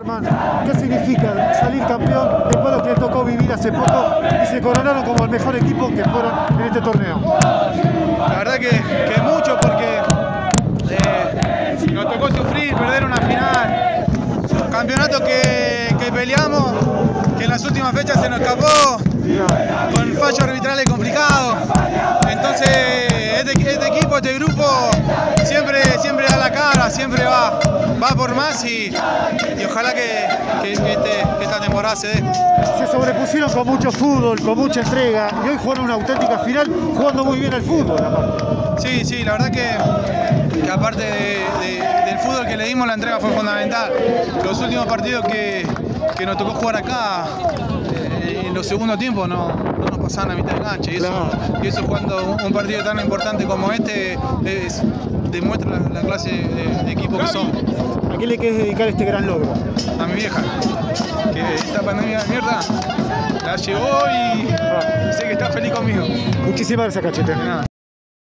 Germán, ¿qué significa salir campeón después de lo que les tocó vivir hace poco y se coronaron como el mejor equipo que fueron en este torneo? La verdad que mucho, porque nos tocó sufrir, perder una final, un campeonato que peleamos, que en las últimas fechas se nos escapó, con fallos arbitrales complicados. Entonces este equipo, este grupo siempre da la cara, siempre va por más y ojalá que esta temporada se dé. Se sobrepusieron con mucho fútbol, con mucha entrega y hoy jugaron una auténtica final jugando muy bien al fútbol aparte. Sí, la verdad que aparte del fútbol que le dimos, la entrega fue fundamental. Los últimos partidos que nos tocó jugar acá, en los segundos tiempos no nos pasaban a mitad de cancha, y eso jugando un partido tan importante como este demuestra la clase de equipo que somos. ¿A quién le querés dedicar este gran logro? A mi vieja, que esta pandemia de mierda la llevó y sé que está feliz conmigo. Muchísimas gracias, Cachete.